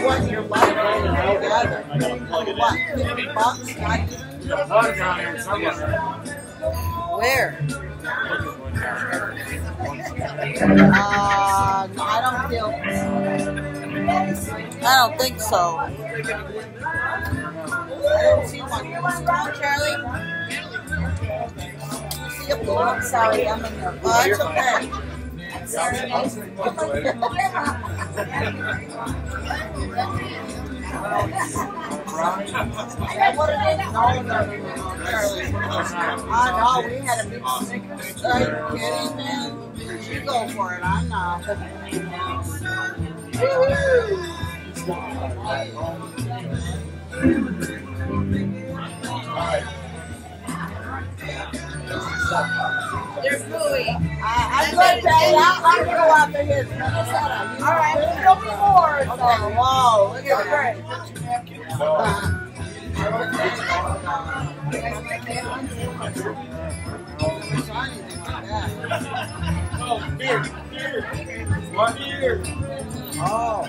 what? Your life right together. What? $50? Where? I don't think so. I don't see one. You want one, Charlie? You see a blue? I'm sorry, I'm in there. Oh, it's okay. What it is? I know, we had a big Snickers. Are you kidding, man? You go for it, I'm not. There's Louie. I'm going to say, I'll go after his Minnesota. All right, there'll be more. Oh, wow, look at that. Oh, here. One year. Oh.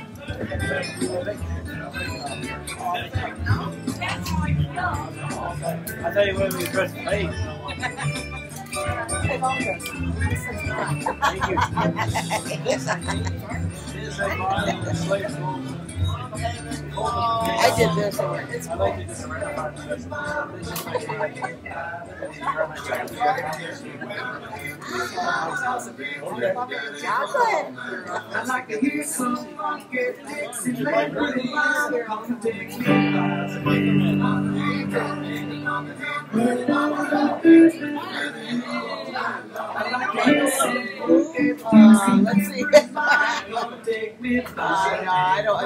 I tell you what, we press the face. Thank you. I did this. It's I like it. I'm not going to hear some let's see. No, I don't.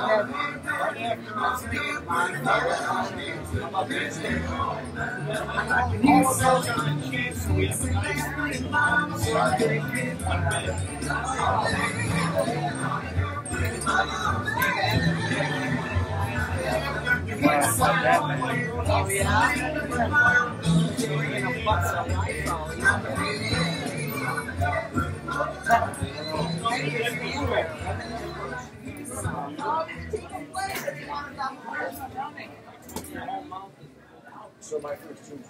Oh, yeah? So my first two.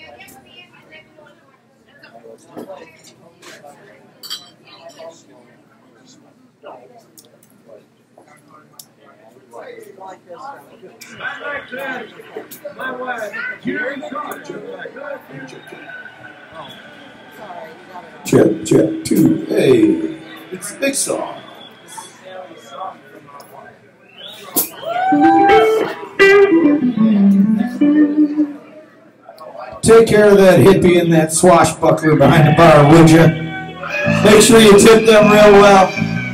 My wife, Check, 2. Hey, it's the big song. Take care of that hippie and that swashbuckler behind the bar, would you? Make sure you tip them real well.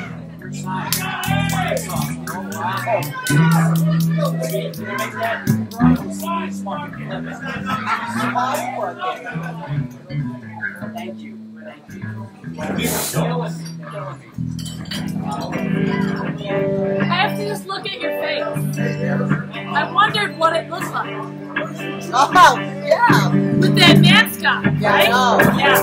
Thank you. I have to just look at your face. I wondered what it looked like. Oh, yeah. With that mascot, right? Yeah.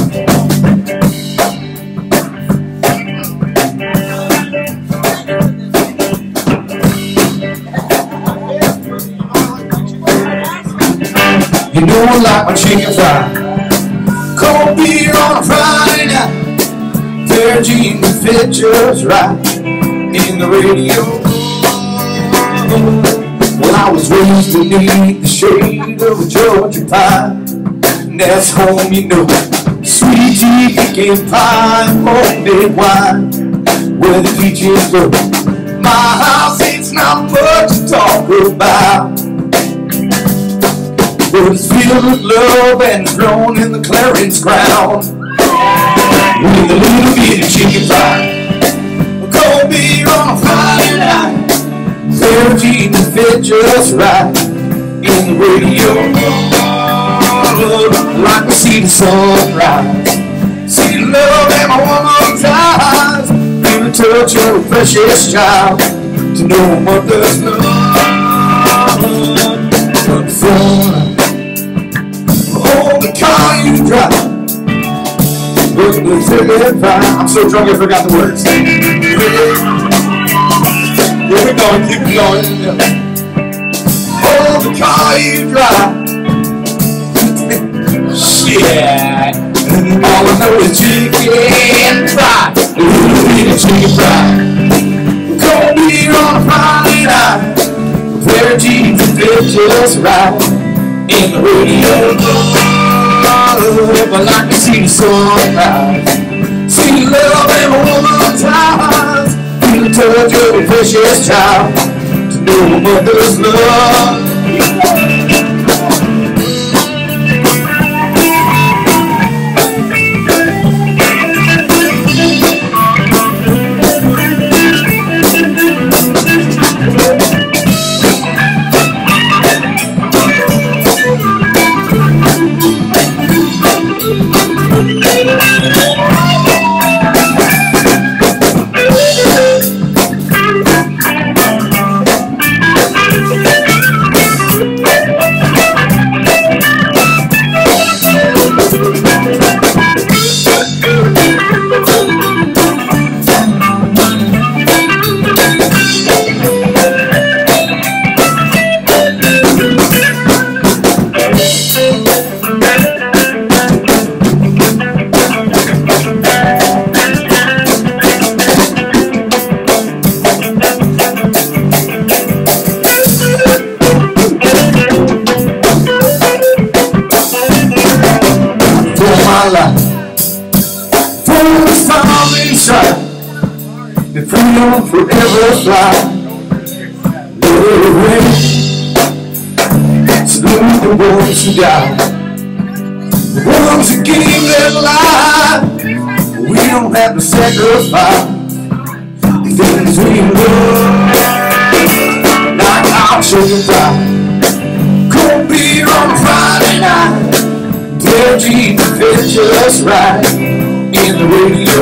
You know I like my chicken fried. Cold beer on a Friday night. Pair of jeans that fit just right. In the radio. Well, I was raised beneath the shade of a Georgia pine. And that's home, you know. Sweet tea, pecan pie, and homemade wine. Where the beaches grow. My house, it's not much to talk about. But it's filled with love and it's grown in the Clarence ground. With a little bit of chicken fried, a cold beer on a Friday night, pair of jeans that fit just right. In the radio, like to see the sunrise, see the love in my woman's eyes, feel the touch of a precious child, to know a mother's love. But oh, the car you drive. I'm so drunk I forgot the words. We're gonna keep going. Oh, the car you drive. Shit. All I know is chicken fried. Ooh, chicken fried. Cold beer on a Friday night. Pair of jeans that fit just right. In the radio. I like to see the sunrise. See love in a woman's eyes. Feel the touch of a precious child. To know a mother's love. The freedom forever fly. Let it rain. Salute the ones who die. The ones who gave their life. We don't have to sacrifice the things we love. Like our chicken fry. Cold beer on a Friday night. Their jeans fit just right. In the radio.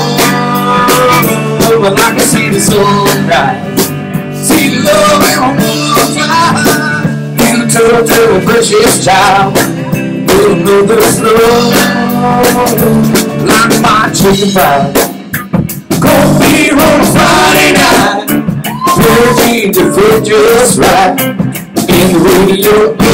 I like to see the sunrise. See the love in a woman's eyes. Feel the touch of a precious child. With another's love. Like my chicken fry. Cold beer on a Friday night. Pair of jeans that fit just right. In the radio.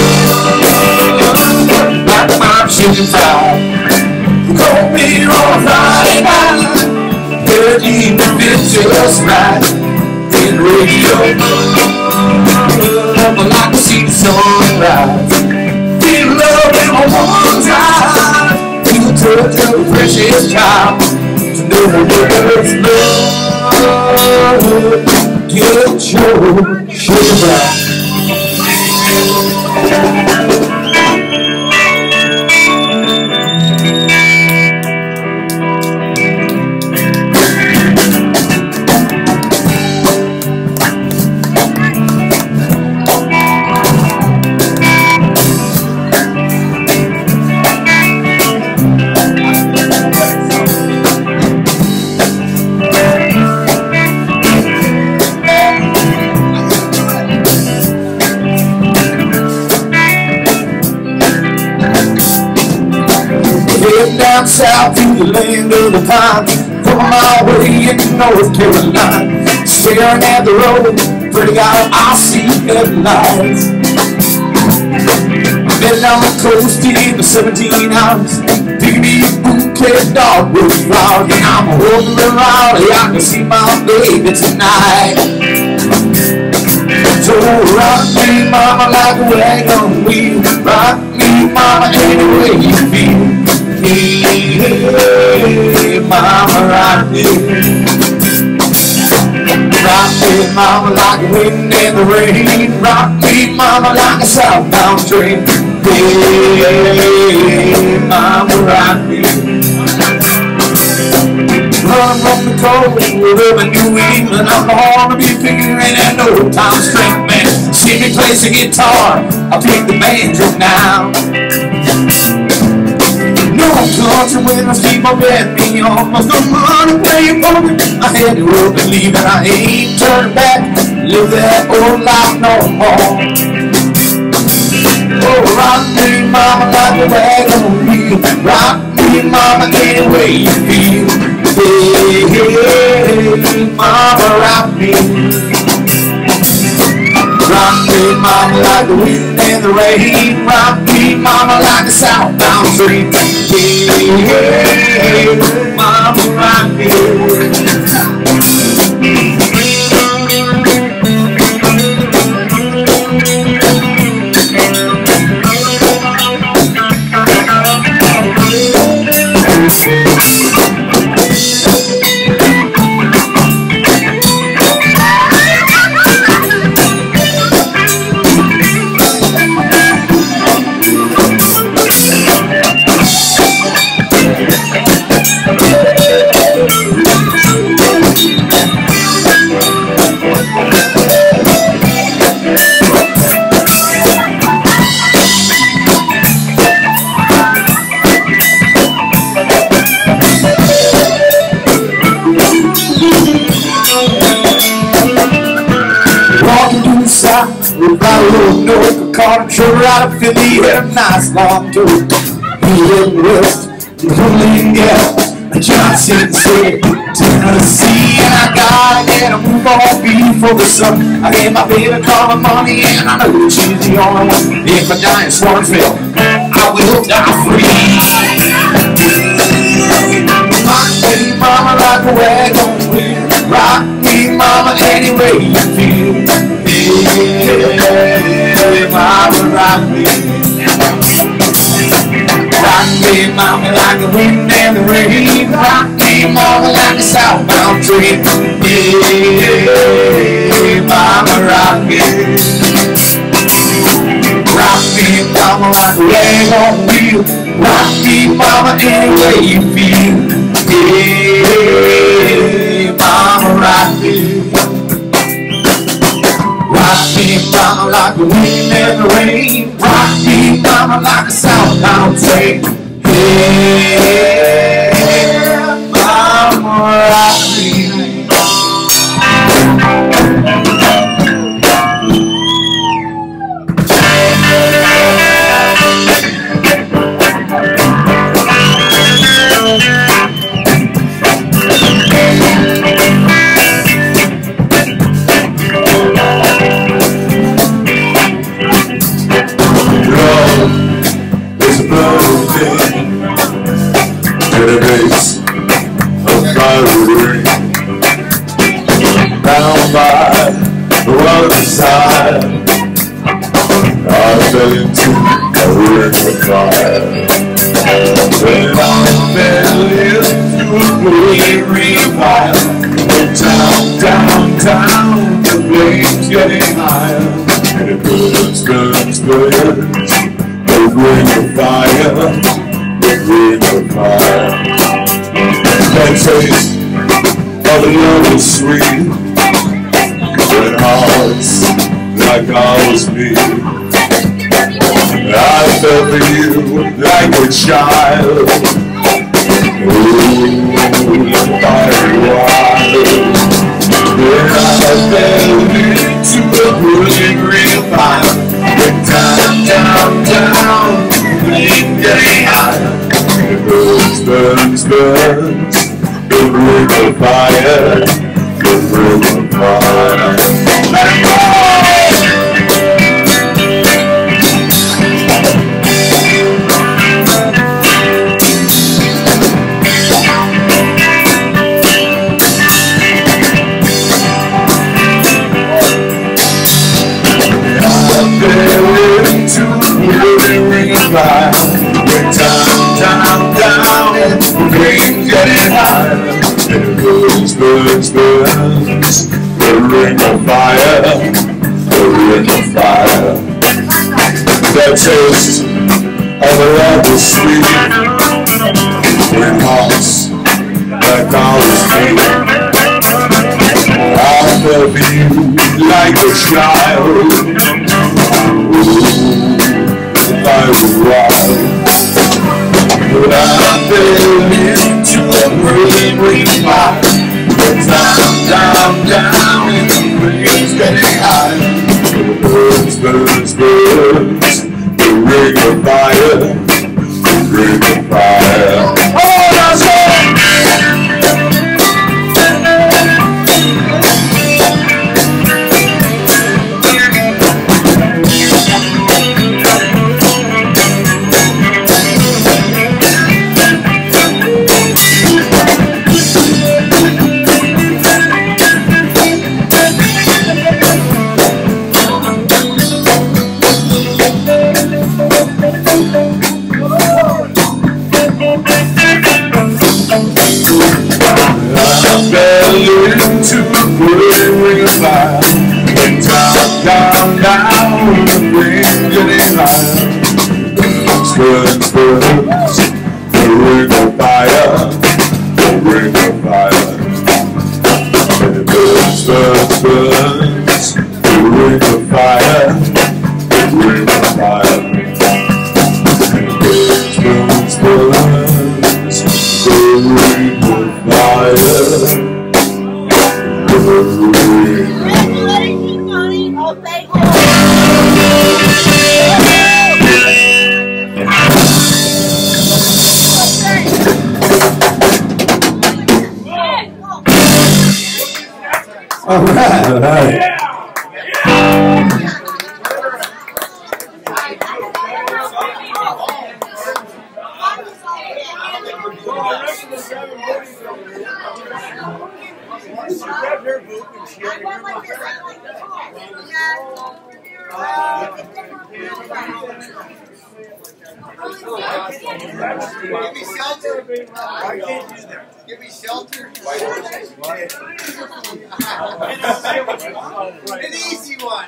Like my chicken fry. Cold beer on a Friday night. Jeans that fit just right. In the radio. I like to see the sunrise. Feel love in my woman's eyes. Feel the touch of a precious child. To know the world's love. Get your sugar right. Heading down south to the land of the pine. From my way into North Carolina. Staring at the road, pretty out, I see headlights. Been down the coast in the 17 hours. Picking me a bouquet dogwood flowers. And I'm holding around, I can see my baby tonight. So rock me, mama, like a wagon wheel. Rock me, mama, any way you feel. Hey, mama, rock me. Rock me, mama, like the wind and the rain. Rock me, mama, like a southbound train. Hey, mama, rock me. Running from the cold of New England, I'm gonna be figuring out no time strength, man. See me play the guitar, I'll pick the banjo now. No country winners keep on betting me on. Must no money playing for me. I had to up and leave, and I ain't turning back. Live that old life no more. Oh, rock me, mama, like a wagon wheel. Rock me, mama, any way you feel. Hey, hey, mama, rock me. mama, like the wind and the rain. Rock me, mama, like a southbound train. Hey, mama, rock me. Without a little note, the car drove out of Philly, had a nice long tour. He went west, pulling gas, Johnson City, Tennessee. And I gotta get a move on before the sun. I gave my baby call my money, and I know that she's the only one. If I die in Swartsville, I will die free. Rock me, mama, like a wagon wheel. Rock me, mama, any way you feel. Hey, mama, rock me. Rock me, mama, like the wind and the rain. Rock me, mama, like a southbound train. Hey, mama, rock me. Rock me, mama, like a rag on wheel. Rock me, mama, any way you feel. Hey, mama, rock me. Rock me, mama, like the wind and the rain. Rock me, mama, like a southbound train. Yeah, mama, rock me. Down by the other side, I fell into a ring of fire. When I fell into a ring of fire, down, down, down, the flames getting higher, and it burns, burns, burns. The ring of fire, the ring of fire. That taste of love is sweet, when hearts like ours beat. I felt for you like a child. Ooh, fiery wild. When I fell into a burning ring of fire, went down, down, down, flame getting higher. It burns, burns, burns. The ring of fire, the ring of fire. Let it go! I fell into the ring of fire. Went down, down, down, and the flame getting higher. And it burns, burns, burns. The ring of fire, the ring of fire. The taste of love is sweet, when hearts like ours beat. I fell for you like a child. Ooh, fiery wild. But I fell into a burning ring of fire. Down, down, down, and the flames getting higher. It burns, burns, burns. The ring of fire, the ring of fire. Oh, that's it! fire, ring of fire. Burns, burns, the ring of fire. All right, all right. Give me shelter. I can't do that. Give me shelter. An easy one.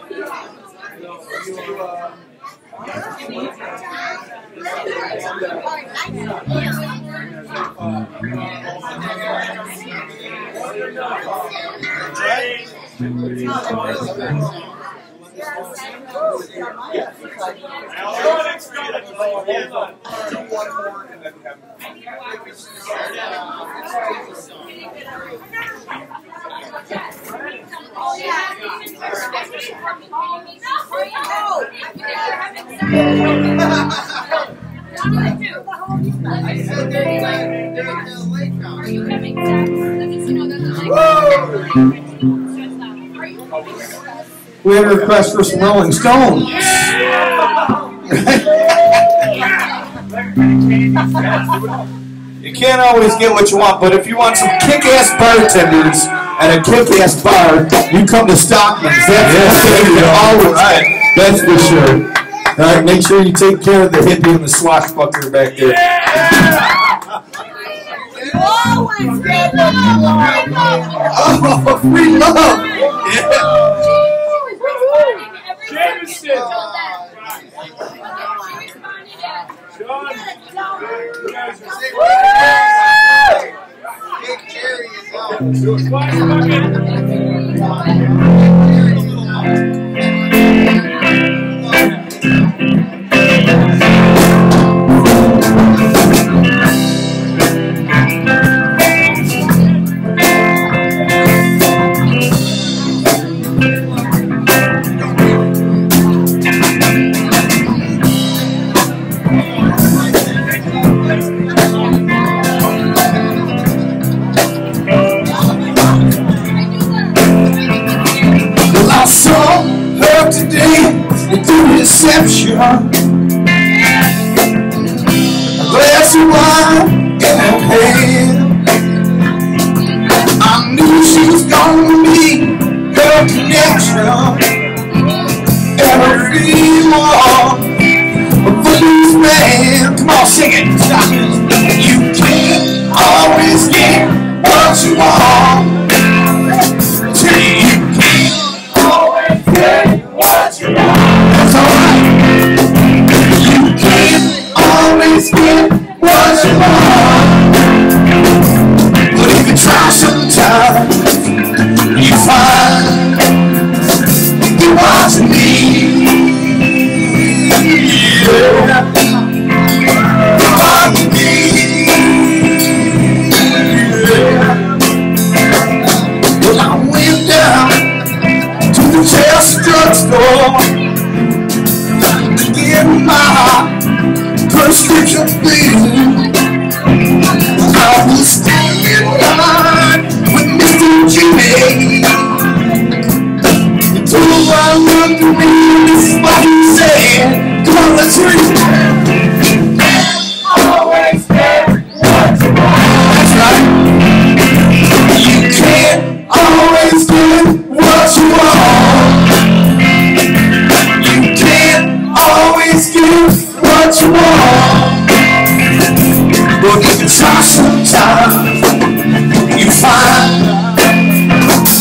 We had a request for some Rolling Stones. You can't always get what you want, but if you want some kick-ass bartenders at a kick-ass bar, you come to Stockmans. That's all right. That's for sure. All right, make sure you take care of the hippie and the swashbuckler back there. Always get what you want. Oh, free love. Yeah. Jameson. Big Jerry is out. I saw her today at the reception. A glass of wine in her hand. I knew she was gonna be her connection. Everyone a blues man. Come on, sing it. Stop it. You can't always get what you want. Till you what you want. That's alright. You can't always get what you want, but if you try sometimes, you find you're what you need. Yeah, you're what you need. Yeah. Well, I went down to the Chelsea drugstore to get my prescription filled. I was standing in line with Mr. Jimmy. He told I looked at me, this is what he said. Come on, let's read it. Always get what you want. That's right. You can't always get what you want. You can't always get what you want, but if you try sometimes, you find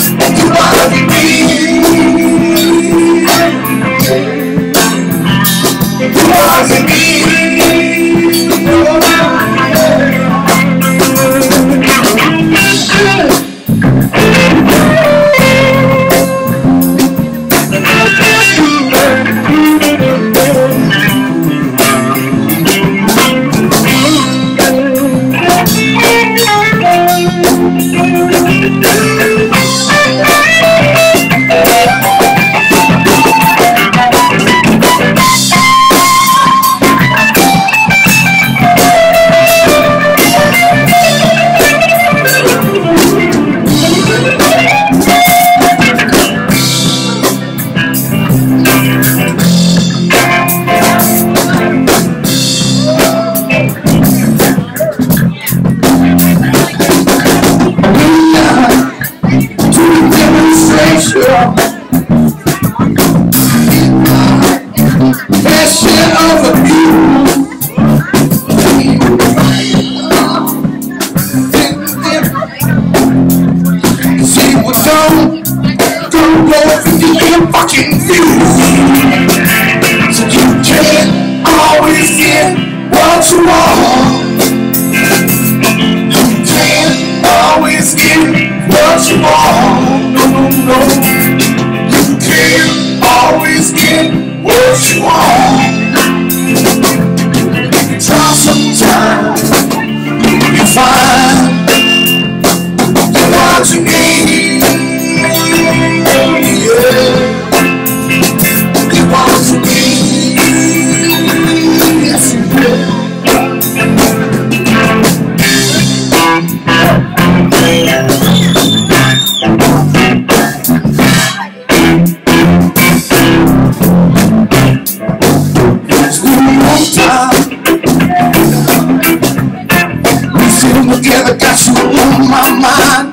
mind.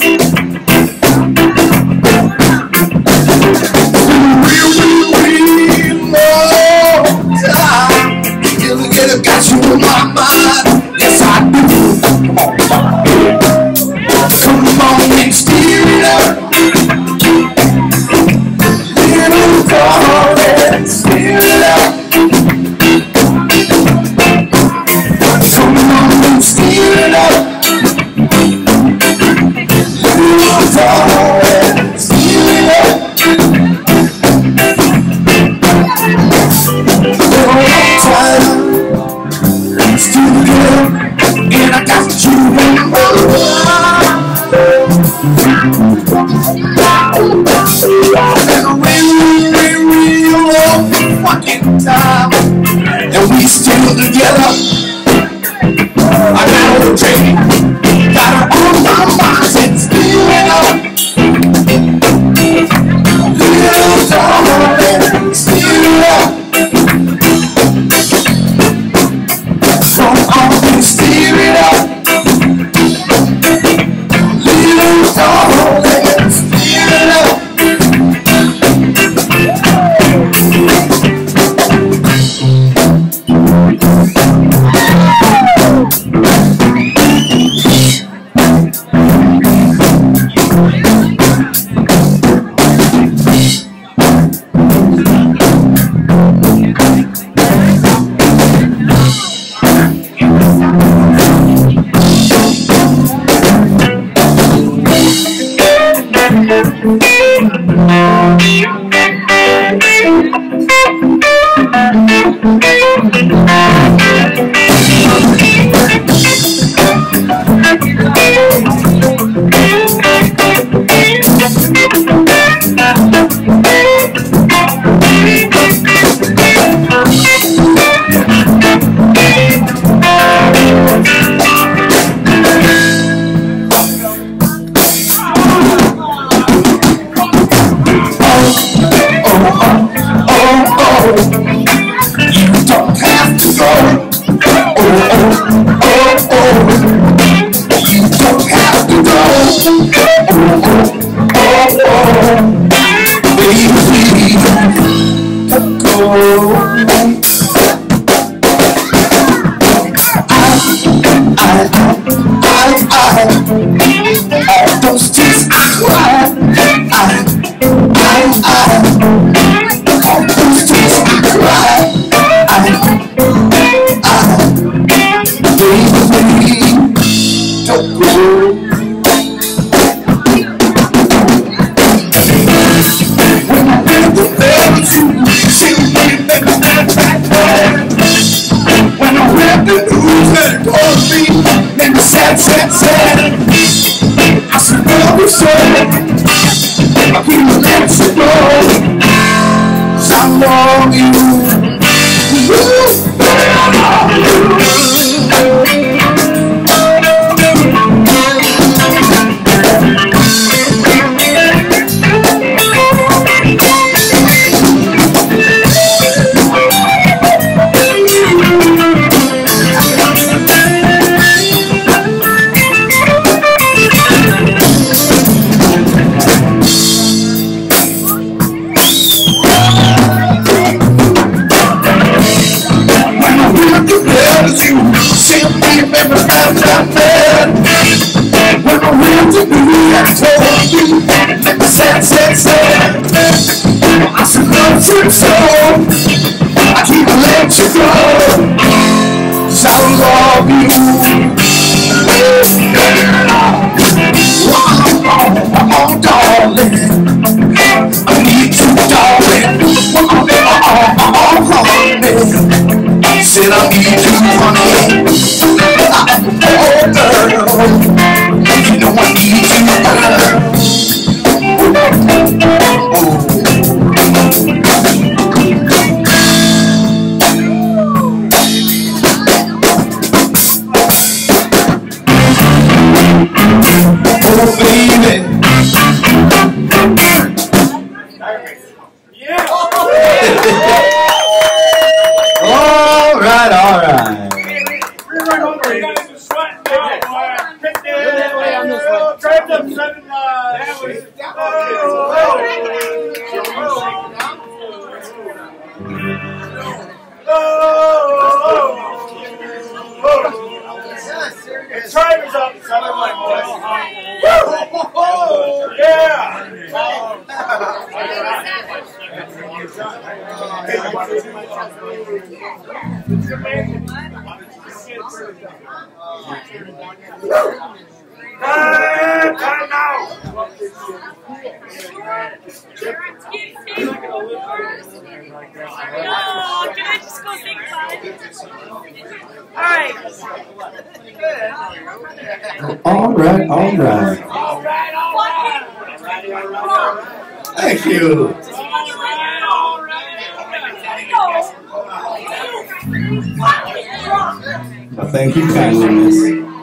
Real long time. Get got you in my mind. Yes, I do. Come on and steer it up. Little darling, steer it up. Come on and steer it up. Little darling, steer it up. Little time. Still good, and I got you in my and real fucking time, and we still together. I got a dream, got her on my mind, and still up. Little darling, still up. Steer it up, little darling, steer it up. Try Timer's up. Yeah. Time now. No, can I just go say goodbye? Alright. All right. Thank you. Well, thank you kindly, miss.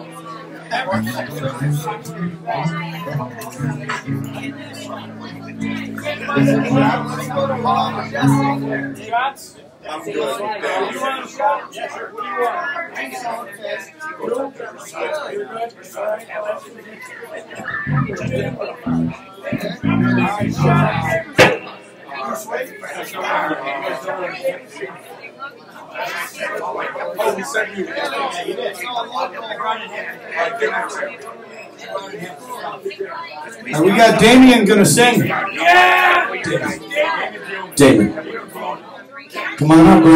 Shots? I'm good. You want a shot? Yes, sir. What do you want? Oh, we sent you. And we got Damien gonna sing. Yeah! Damien. Come on up, bro.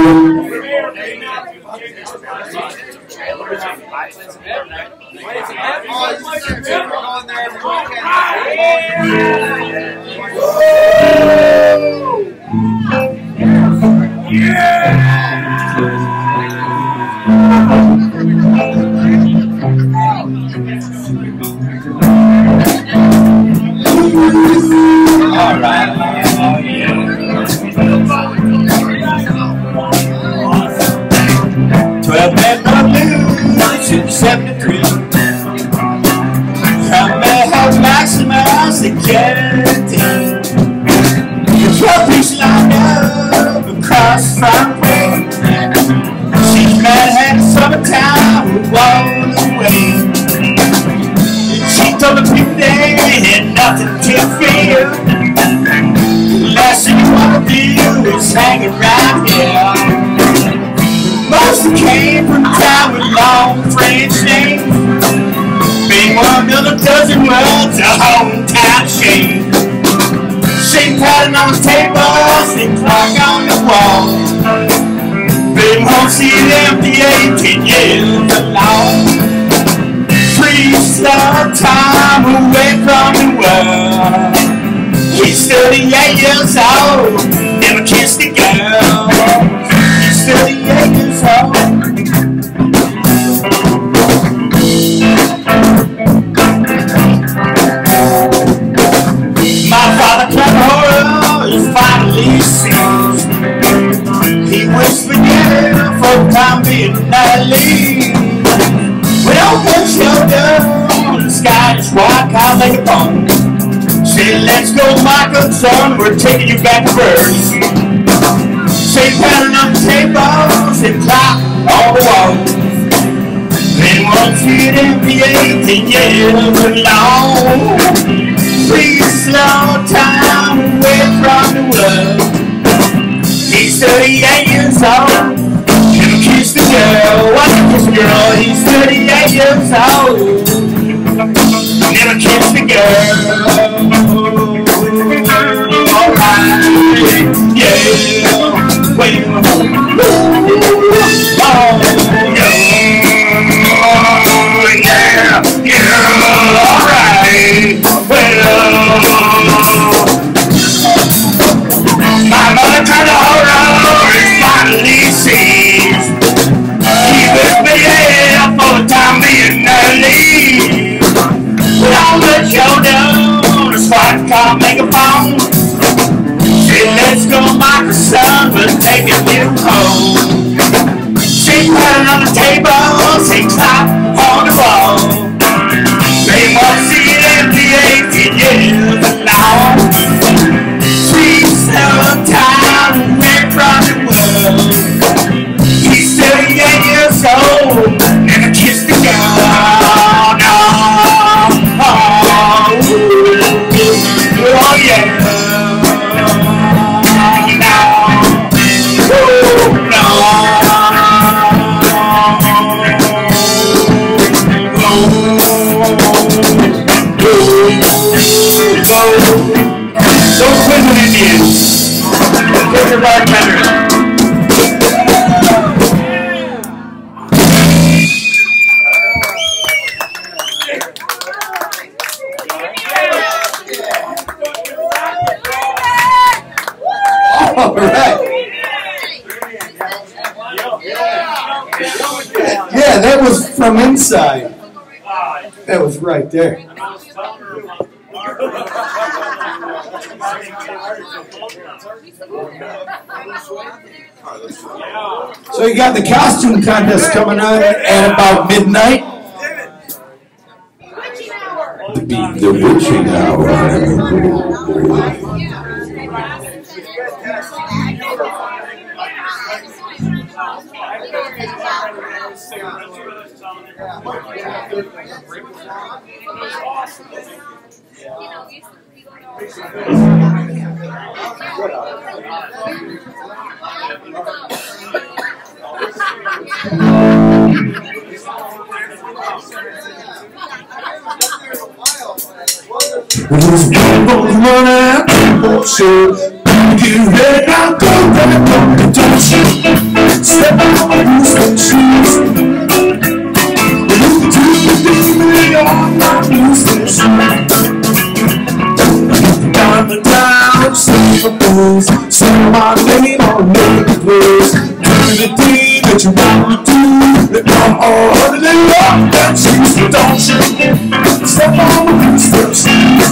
All right. 12 men on news in 73. I may have maximized security. The 12 piece lined up across the front way. She's mad at the summertime with walls away. She told the people they had nothing to fear. The last thing you want to do is hang around here. Most came from town with long French names. Being one of a dozen words, a hometown shame. Shake pattern on the tables and clock on the wall. They won't see it empty 18 years alone. Freestyle time away from the world. He's 38 years old, never kissed a girl. He's 38 years old. My father Club Horror is finally seized. He was forgetting for the time being early. When all good showed up, the sky is white, I'll make a phone. Say, let's go, Michael, son, we're taking you back to birth. Say, pattern on the tables and clock on the wall. They won't see it empty 18 years long. Please slow time away from the world. He's 38 years old. Never kissed a girl. Why you kiss a girl? He's 38 years old. Never kissed a girl. Alright, yeah. Wait a minute. Oh, yeah, alright. Well, my mother tried to hold on and finally sees. He was being for the time being early. With all the showdown, the SWAT car make a phone. Say, let's go, Michael, son, we're taking you home. She put it on the table, say, clock on the wall. They won't see it empty 18 years long. Please slow time away from the world. He's 38 years old, never kissed a girl. No. Oh yeah. your bartenders. All right. Yeah, that was from inside. That was right there. So you got the costume contest coming on at about midnight. The witching hour. You ready now? Go, don't you step out of your shoes. You do the on my shoes. Diamond down, sing the blues, sing my name on the blues. Do the thing that you want to do. Let my heart lay up that shoes. Don't you step on your shoes.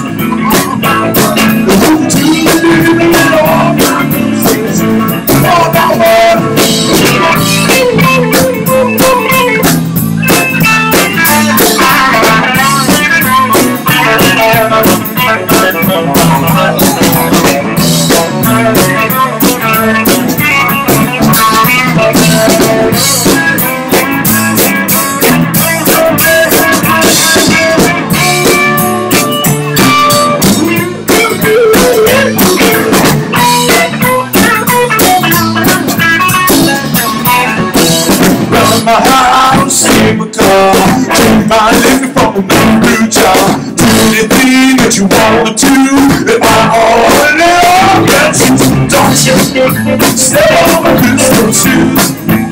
My living from a new job. Do anything that you want to do. If I already are, don't you stay on my crystal shoes.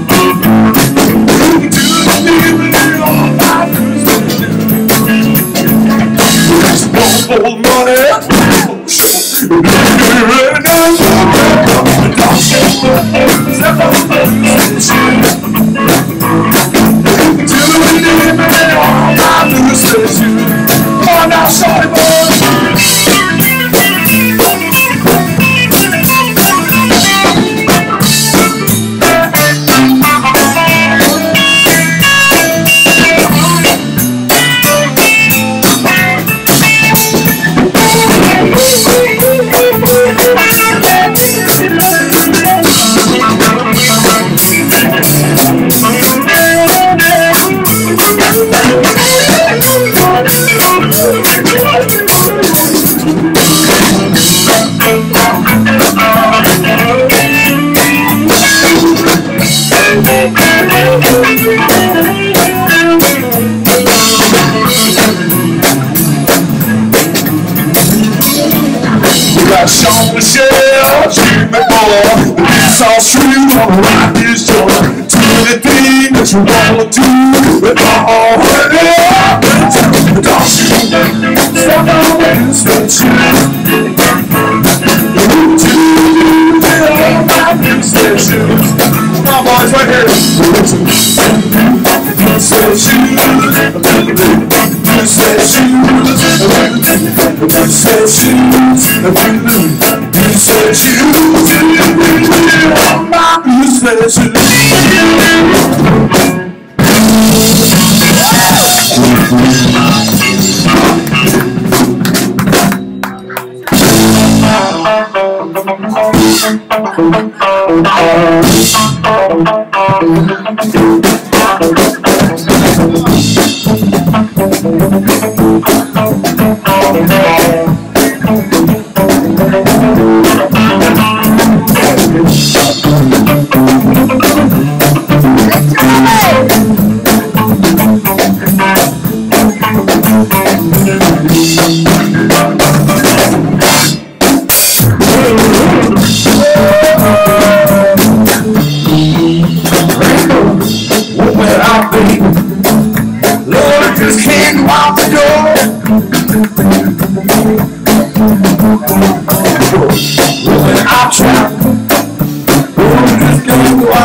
Do the thing that all my crystal shoes. Don't hold money. Step on my crystal shoes. Come on now, shorty boy. Shawn Duchscherer, Jim Levinthal, it's all true, gonna rock this joint. Do anything that you wanna do, with my heart up. Don't you step on and stretch you. Do my new shoes. Come on, boys, right here. Sweat shoes. Sweat shoes. Sweat shoes. You said you want my blue sweat shoes.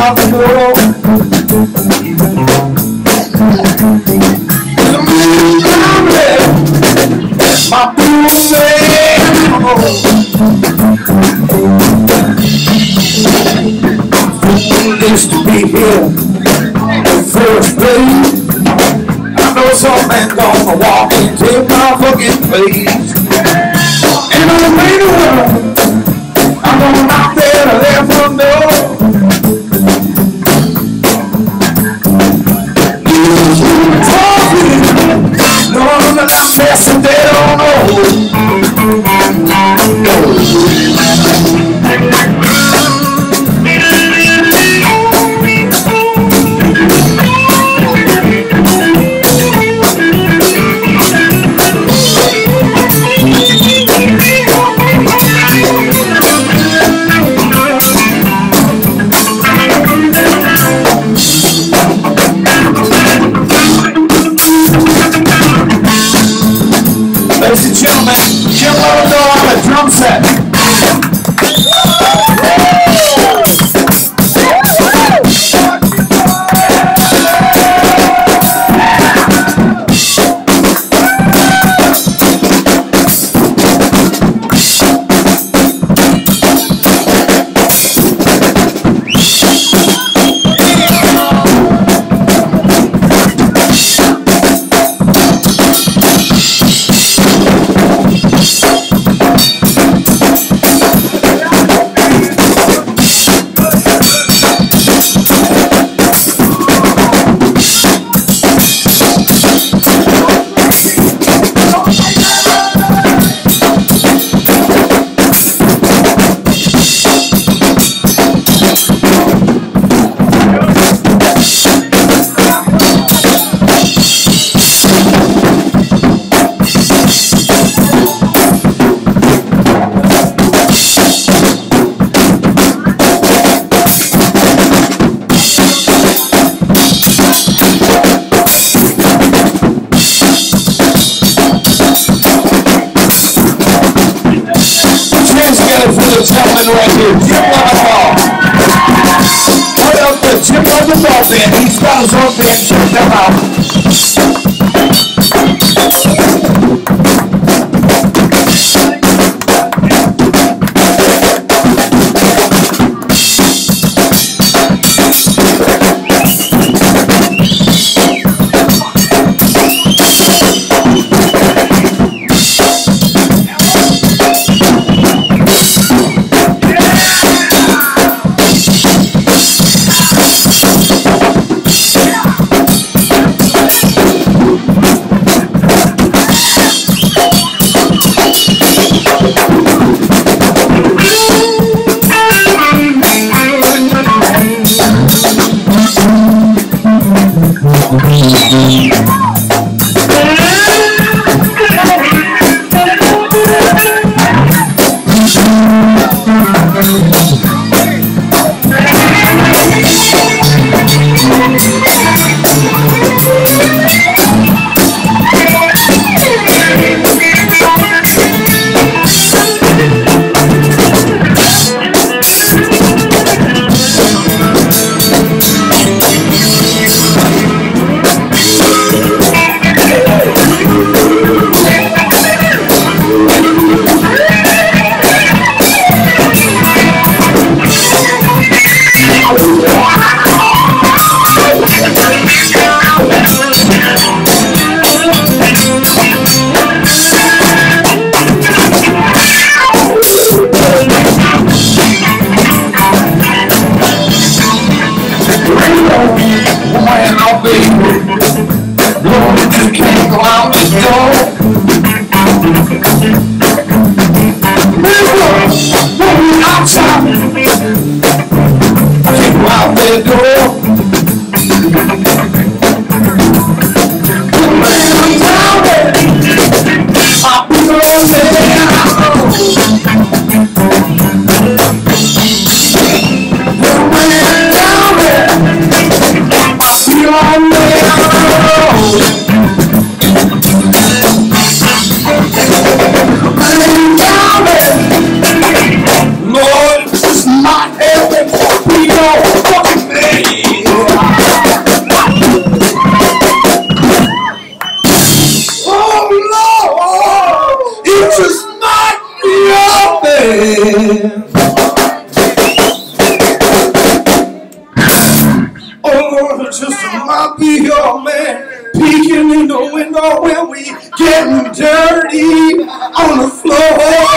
of the world. The moon's down there, my blue man. Foolish to be here in first place. I know some man gonna walk and take my fucking place. And on the way to work, I'm going out there to let them know. Knowing that I'm messing, they don't know. Ladies and gentlemen, Jim Levinthal on the drum set. Gentleman right here, Jim Levinthal. What up the Jim Levinthal band? He's got his own band. Check them out. your man peeking in the window when we getting dirty on the floor.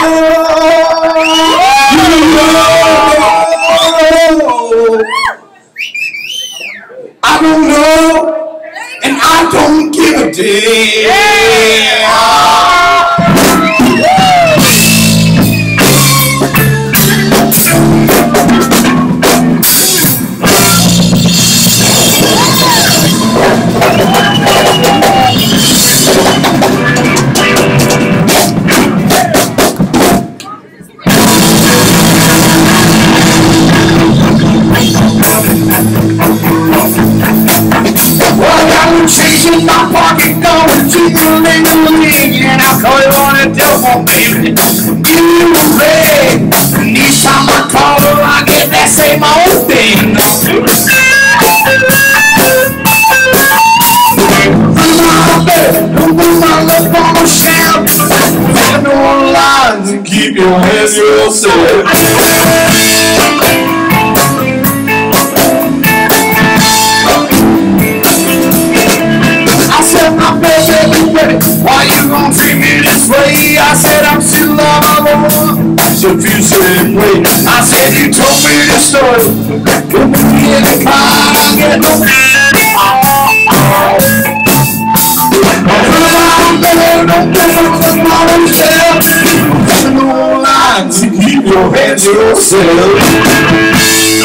You know, I don't know, and I don't give a damn. Chasing my pocket, going jingling, and I'll call you on the telephone, baby. Give you a ring, and each time I call her, I get that same old thing. Don't put my love on the shelf. Stand no lines and keep your hands to yourself. Why you gon' treat me this way? I said I'm still lovable. So if you said wait, I said you told me the story. Don't put me in the car, I get no. Don't put no lines and keep your hands to yourself.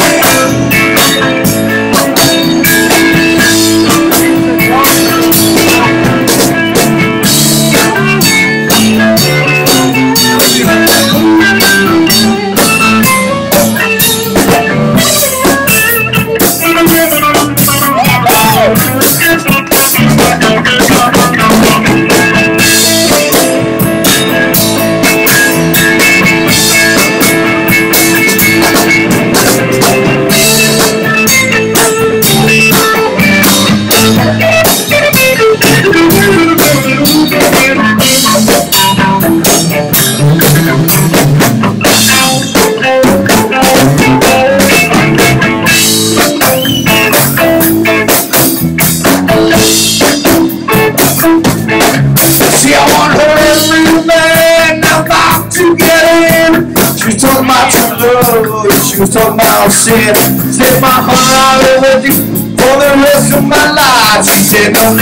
She was talking about sin. Set my heart out with you for the rest of my life. She said no.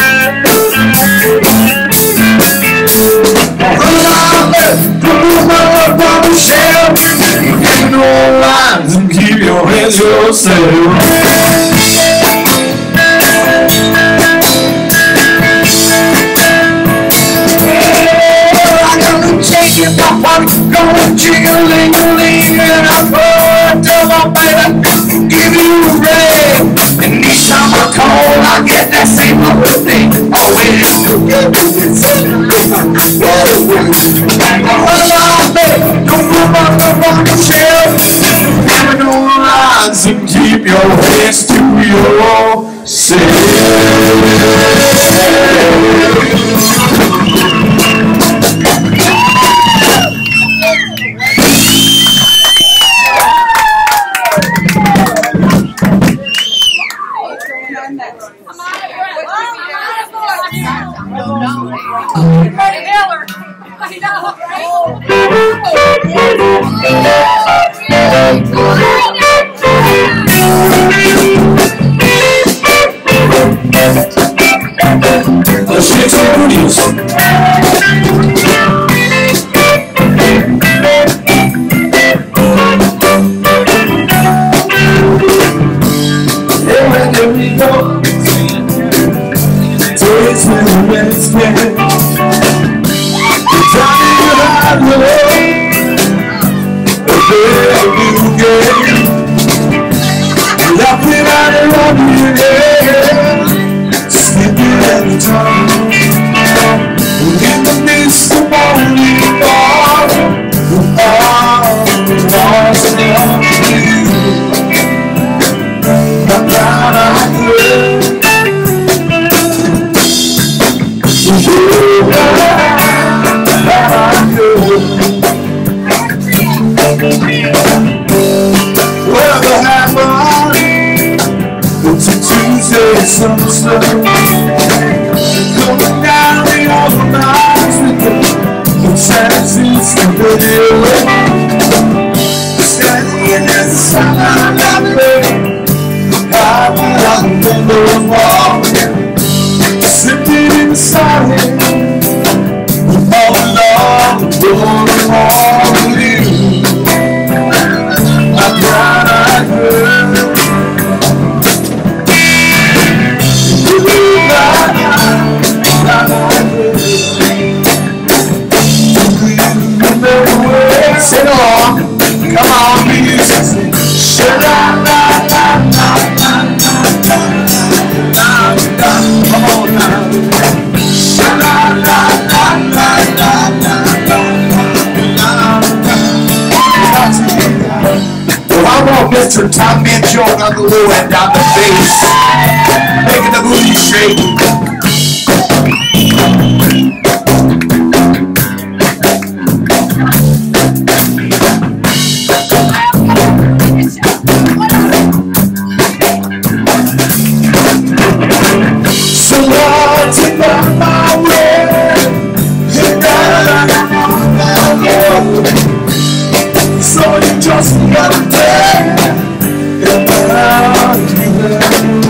Put my love on the shelf. Keep no lines and keep your hands to yourself. Taking my body, going jingling, and I put till my baby, give you a ring. And each time I call, I get that same little thing. Oh, it's don't put my love on the shelf. Have no lines and keep your hands to yourself. You some stuff going down the old lines with the signs and somebody away. Standing in the sunlight of the rain, high behind the window wall, sitting in the silence, all along the road with you. My brown-eyed girl, sing along, come on, music. Come on now. Well, I want Mr. Tom Mangione on the low end, on the bass, making the booty shake. So you just gotta take it out of here.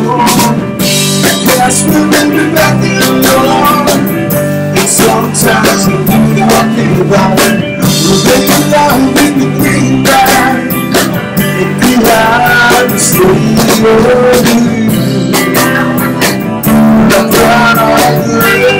Yes, we'll be back alone. And sometimes we don't think about it. We'll make it out with the greenback and behind the sleeve of you. The brown-eyed girl,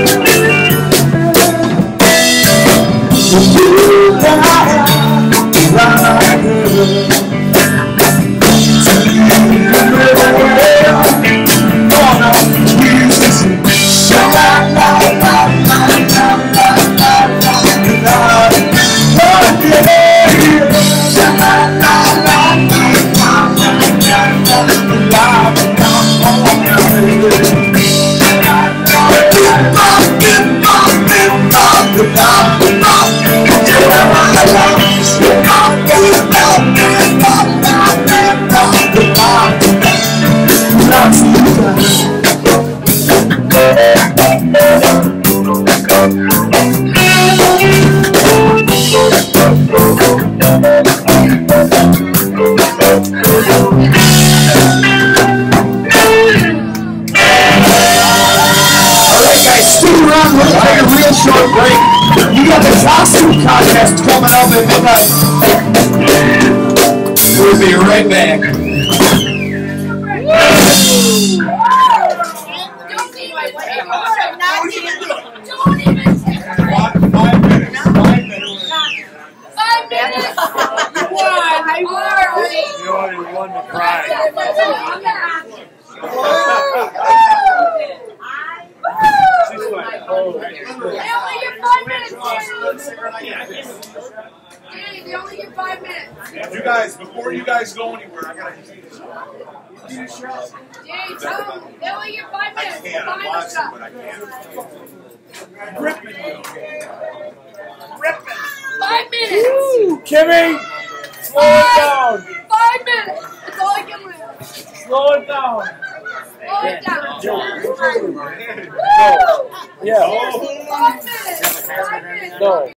we'll take a real short break. You got the costume contest coming up at midnight. We'll be right back. Don't even take 5 minutes. You already won the prize. They only get 5 minutes, Danny. They only get 5 minutes. You guys, before you guys go anywhere, I gotta see this. Danny, tell them they only get 5 I minutes. can't, I'm watching, but I can't. Ripping. 5 minutes. Kimmy, slow it down. 5 minutes. That's all I can live. Slow it down. Slow it down. Yeah. 5 minutes. 5 minutes. No.